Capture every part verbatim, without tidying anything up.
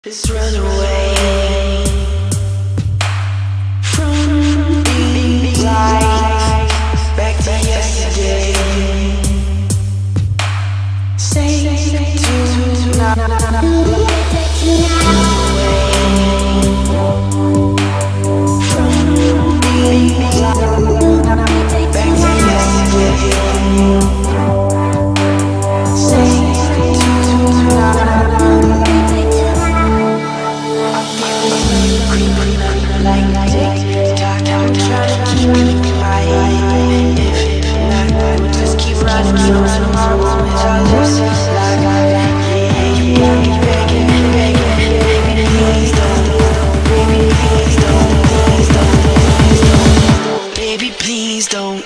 Just run away from being life back to yesterday. Say to now from being life back to yesterday. Say to now. Like tick tock, I'm trying to keep my head. If not, we'll just keep running through tomorrow. It's all just like I like it. Begging, begging, begging, baby, please don't, baby, please don't, please don't, please don't, baby, please don't.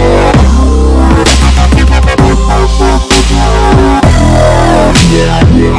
Yeah.